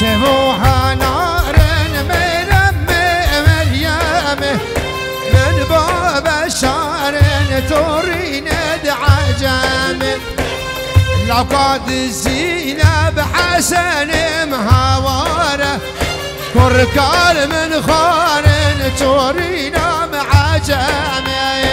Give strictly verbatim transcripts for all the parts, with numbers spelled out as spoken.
سبوها نار من مريم من باب شار تورين دعجم لو قد زينب حسن مهواره كركال من خارن تورينا معجم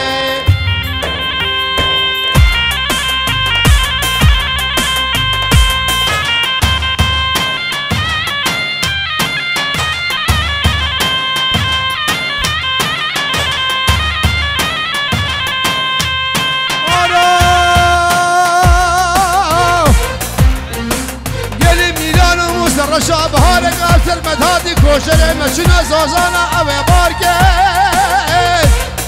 رشاب هارك أرسل مدهاتي كوشري مشينا زوزانا أبي باركين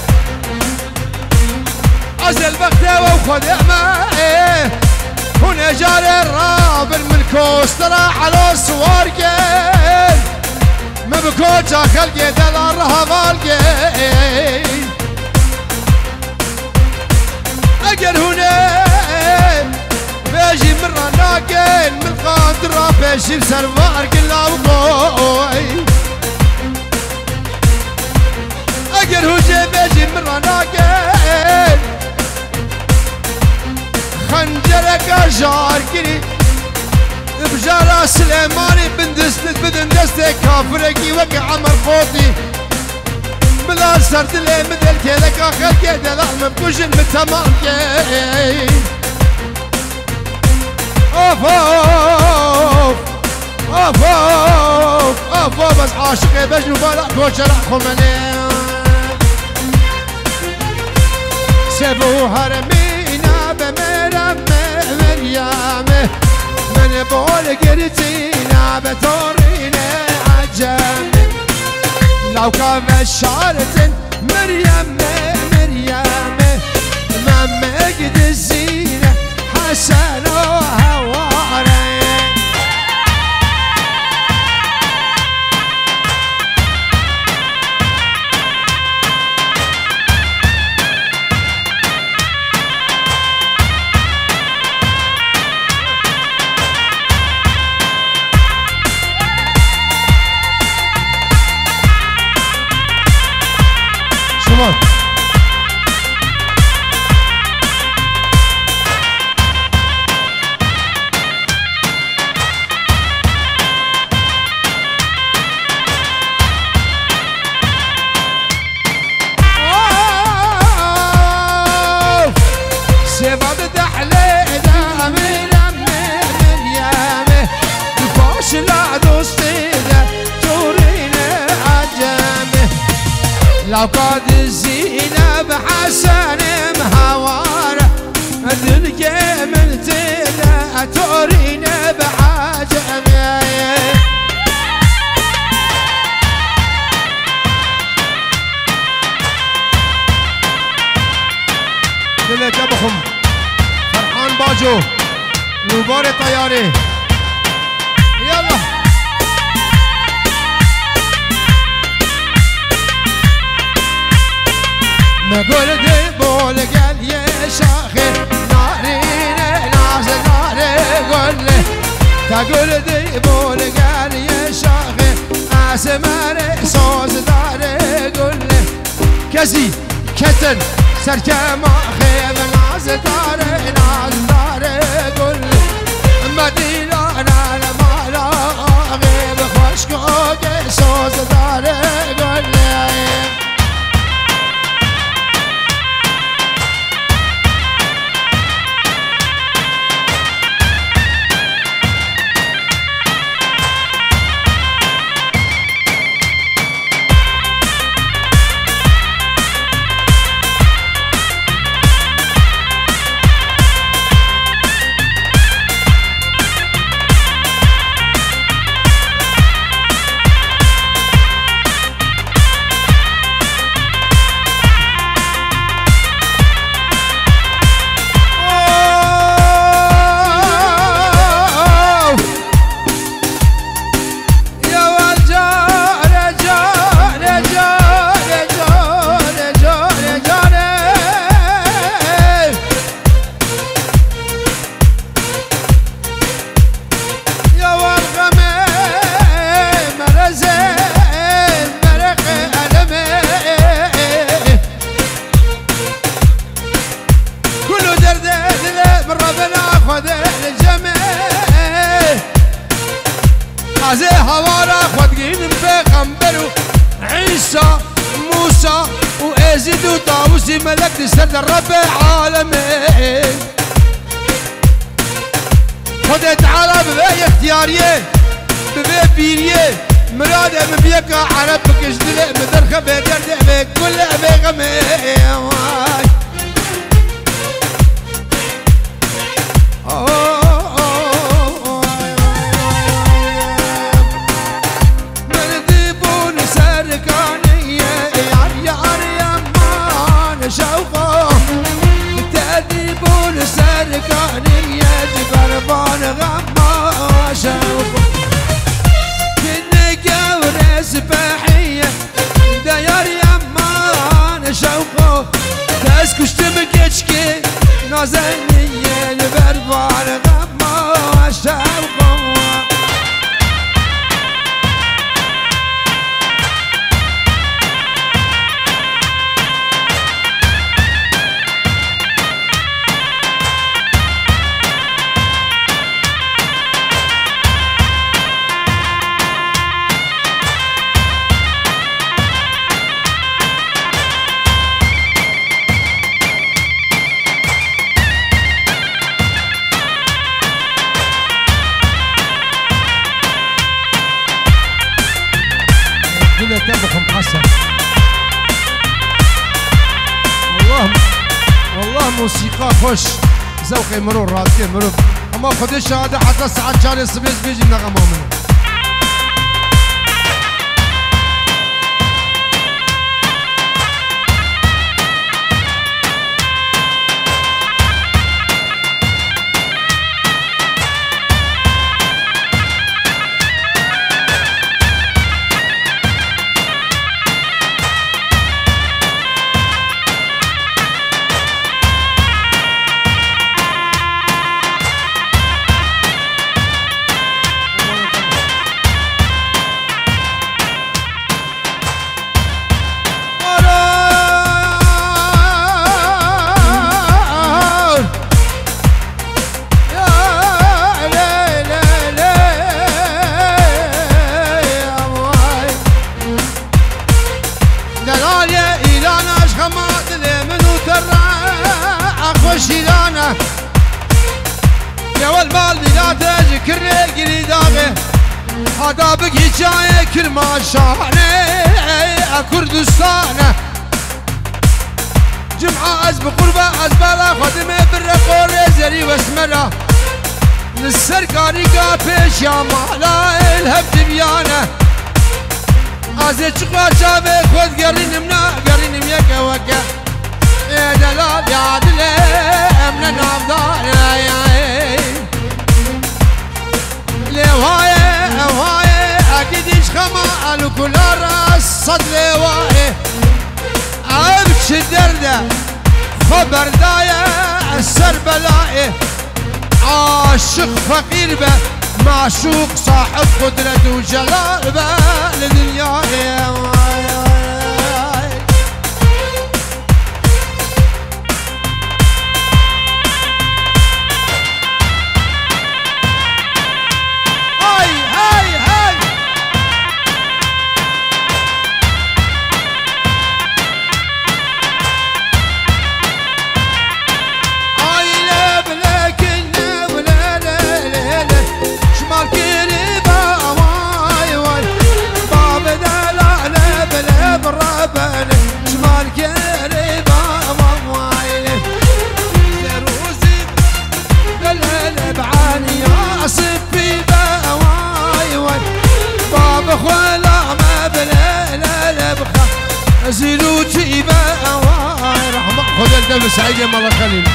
أزل بختي وخذ أمائي هنا جاري الرابر من كوسترا على السواركين ما بكوتا خلقي دلال رهبالكين أجل هنا بيجي من رناكين من قادرة بيجي بسرفار كلا وقوي أجل هجي بيجي من رناكين خنجرك جاركني بجارة سليماني بندست بدن دستي كافركي وقع عمر خوتي بلا سرد لي مدل كيلك آخر كيدا لحم بكوشن متمامكين اوف اوف اوف اوف اوف اوف بس عاشقي بجنو بلا كوشر خمني سبو هرمينا بمرم مريم من بول قرتينا بتورينا عجم لو كان بشارة مريم مريم ما مجد الزينة حسن وهواري شمال سيفاد دحلينا من مريم الفوش لا دوستينا تورينا عجمه لو قد زينب حسن مهواره الدنيا من تينا تورينا بعجمه دلت ابخم فرحان باجو نوبار طياري يلا ما قول دي بول قال يا شاخي نارين ناس ناري قول لي تقول دي بول قال يا شاخي اسمر صوص داري قول لي كزي كتن سركما خيم ناس داري ناس داري قول لي مدينة انا مالا غيب خشكوك صوص داري قول لي خود الجميع غازي هوارا خود جين بغمبرو عيسى موسى وازيد وطاووسي ملك سد الرب العالمين خدت عرب بي اختياريه ببي بيريه مراد ببيك عرب بكجدل مدرخه بدرد بكل بغمي مرديبون سركانيه يار يار يمان شوقه تأديبون سركانيه جبربان غما شوقه كنك ورس بحيه ديار يمان شوقه تسكش تبكشكي نازنيه جبربان غما شوقه تبخم حسن والله والله موسيقى خوش ذوقي مرور راسي مرور اما خدش هذا حتى ساعات شاري سبيز بيجي نغمه منه شيلانا يا والمال لا تذكر قريداغه هذا بقي جاي كل ما شانه كردستانه جمعة أزب قربة أزبالة خدمة بالرقور زري واسمرة للسركاري قابش يا مالا الهبت بيانه أزي شقوة شابه خود قرين منا قرين ميكا وكا يا دلال يا عدلي امنا نافدار لواي هواي اكيد ايش خمال وكل راس صد لواي ابش الدردة خبر داية السر بلاي عاشق فقير به معشوق صاحب قدرة وجلال به لدنيا زيلو جيبه رحمة خذ الدم سعيد يا مالا خليل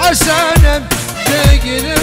حسنم دقل